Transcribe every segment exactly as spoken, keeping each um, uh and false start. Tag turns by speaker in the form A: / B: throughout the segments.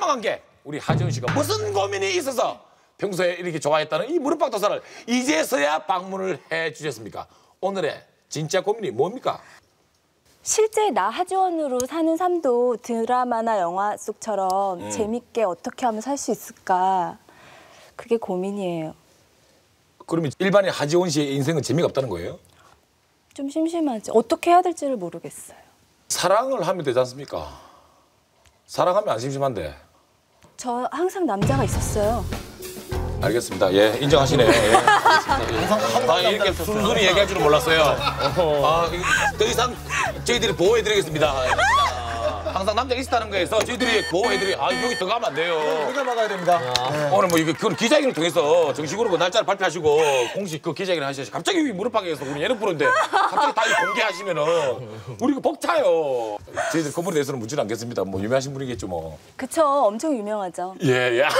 A: 드라마 관계 우리 하지원 씨가 무슨 고민이 있어서 평소에 이렇게 좋아했다는 이 무릎팍도사를 이제서야 방문을 해 주셨습니까? 오늘의 진짜 고민이 뭡니까?
B: 실제 나 하지원으로 사는 삶도 드라마나 영화 속처럼
A: 음.
B: 재밌게 어떻게 하면 살 수 있을까? 그게 고민이에요.
A: 그러면 일반인 하지원 씨의 인생은 재미가 없다는 거예요?
B: 좀 심심하지. 어떻게 해야 될지를 모르겠어요.
A: 사랑을 하면 되지 않습니까? 사랑하면 안 심심한데.
B: 저 항상 남자가 있었어요.
A: 알겠습니다. 예, 인정하시네요. 예, 알겠습니다. 아, 이렇게 순순히 얘기할 줄은 몰랐어요. 아, 더 이상 저희들이 보호해드리겠습니다. 항상 남자가 있었다는 거에서 저희들이 보호해드리. 아, 여기 더 가면 안 돼요.
C: 우리가 막아야 됩니다. 네.
A: 오늘 뭐 이거 그건 기자회견을 통해서 정식으로 그 날짜를 발표하시고 공식 그 기자회견을 하셔야지. 갑자기 무릎팍에서 우리 예능 프로인데 갑자기 다 이거 공개하시면은 우리 이거 벅차요. 저희들 그분에 대해서는 묻지는 않겠습니다. 뭐 유명하신 분이겠죠 뭐.
B: 그쵸, 엄청 유명하죠.
A: 예, 예.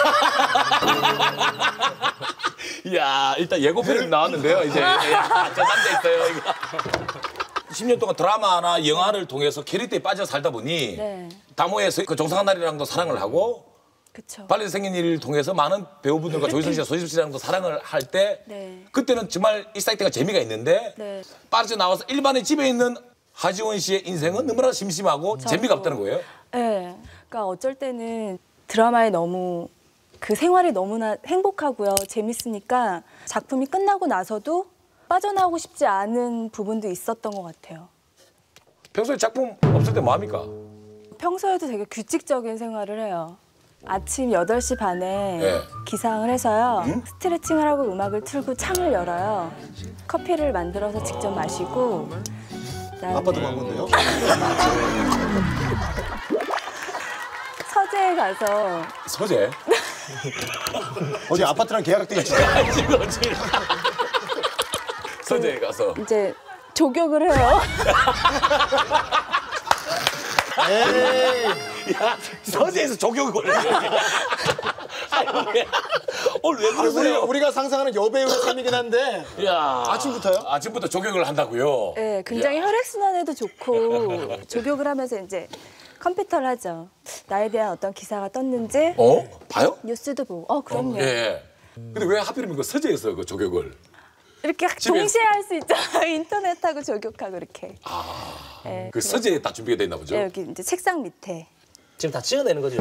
A: 이야, 일단 예고편이 나왔는데요. 이제 야, 저 남자 있어요. 이거. 십 년 동안 드라마나 영화를 통해서 캐릭터에 빠져 살다 보니
B: 네.
A: 다모에서 그 정상한 날이랑도 사랑을 하고
B: 그쵸.
A: 발레 생긴 일을 통해서 많은 배우분들과 조희선 씨와 소지섭 씨랑도 사랑을 할 때
B: 네.
A: 그때는 정말 일사이트가 재미가 있는데
B: 네.
A: 빠져나와서 일반의 집에 있는 하지원 씨의 인생은 너무나 심심하고
B: 저도.
A: 재미가 없다는 거예요.
B: 네. 그러니까 어쩔 때는 드라마에 너무 그 생활이 너무나 행복하고요. 재밌으니까 작품이 끝나고 나서도 빠져나오고 싶지 않은 부분도 있었던 것 같아요.
A: 평소에 작품 없을 때 뭐 합니까?
B: 평소에도 되게 규칙적인 생활을 해요. 아침 여덟 시 반에
A: 네.
B: 기상을 해서요. 스트레칭을 하고 음악을 틀고 창을 열어요. 커피를 만들어서 직접 마시고 그다음에
C: 아빠도 광고인데요?
B: 서재에 가서
A: 서재?
C: 어디 아파트랑 계약돼 있지?
A: 지금 지금 서재에 가서
B: 이제 조격을 해요.
C: 에이.
A: 야, 서재에서 조경을 걸려. 오늘 왜
C: 우리,
A: 그러세요?
C: 우리가 상상하는 여배우의 삶이긴 한데
A: 야,
C: 아침부터요?
A: 아침부터 조경을 한다고요?
B: 네, 굉장히 혈액순환에도 좋고 조격을 하면서 이제 컴퓨터를 하죠. 나에 대한 어떤 기사가 떴는지
A: 어? 봐요?
B: 뉴스도 보고. 어, 그럼요.
A: 예. 근데 왜 하필이면 그 서재에서 그 조격을?
B: 이렇게
A: 집에서.
B: 동시에 할 수 있잖아요. 인터넷하고 조격하고 이렇게.
A: 아,
B: 네,
A: 그 서재에 다 준비가 돼 있나 보죠?
B: 네, 여기 이제 책상 밑에.
D: 지금 다 찍어내는 거죠.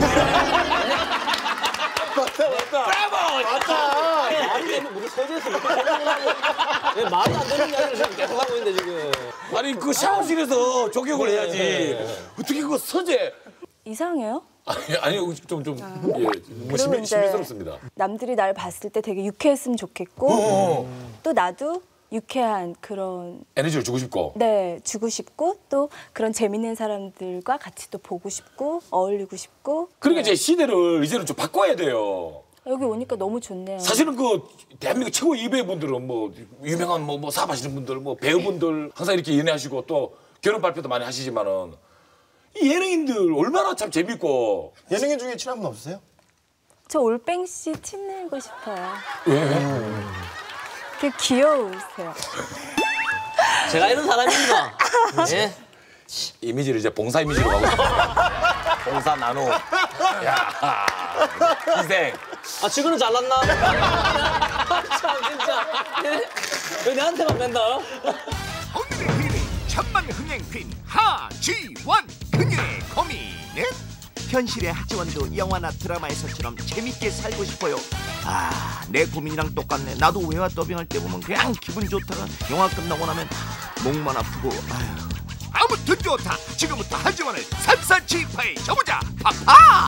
A: 브라보!
C: 맞다.
D: 말이 되면 우리 서재에서 이렇게 왜 말이 안 되는 이야기를 지금 계속 하고 있는데 지금.
A: 아니 그 샤워실에서 조격을 해야지. 어떻게 그 서재?
B: 이상해요?
A: 아니 아니 좀좀 예, 뭐
B: 그리고
A: 심히,
B: 이제
A: 심미스럽습니다.
B: 남들이 날 봤을 때 되게 유쾌했으면 좋겠고
A: 어.
B: 또 나도 유쾌한 그런
A: 에너지를 주고 싶고.
B: 네 주고 싶고 또 그런 재밌는 사람들과 같이 또 보고 싶고 어울리고 싶고
A: 그러니까 이제 시대를 이제는 좀 바꿔야 돼요.
B: 여기 오니까 너무 좋네요.
A: 사실은 그 대한민국 최고 이배우분들은 뭐 유명한 뭐, 뭐 사업하시는 분들, 뭐 배우분들 항상 이렇게 연애하시고 또 결혼 발표도 많이 하시지만은 이 예능인들 얼마나 참 재밌고.
C: 예능인 중에 친한 분 없으세요?
B: 저 올뱅 씨 친내고 싶어요.
A: 왜?
B: 되게 귀여우세요.
D: 제가 이런 사람입니다. 예?
A: 이미지를 이제 봉사 이미지로 가고 싶다. 봉사 나누. 야, 희생.
D: 아 지금은 잘났나? 참 진짜. 예? 왜 내한테만 맨날?
E: 오늘의 퀸 천만 흥행 퀸 하지원 그녀의 고민은 현실의 하지원도 영화나 드라마에서처럼 재밌게 살고 싶어요. 아 내 고민이랑 똑같네. 나도 외화 더빙할 때 보면 그냥 기분 좋다가 영화 끝나고 나면 목만 아프고 아휴. 아무튼 좋다. 지금부터 하지원을 샅샅이 파헤쳐보자. 파파